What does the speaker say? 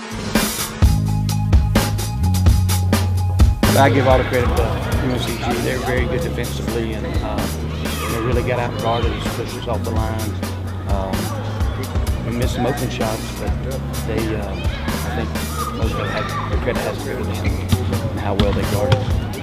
I give all the credit to UNCG. They're very good defensively, and they really got out and guarded us, pushed us off the line. We missed some open shots, but they, I think most of it the credit has to go to them and how well they guarded us.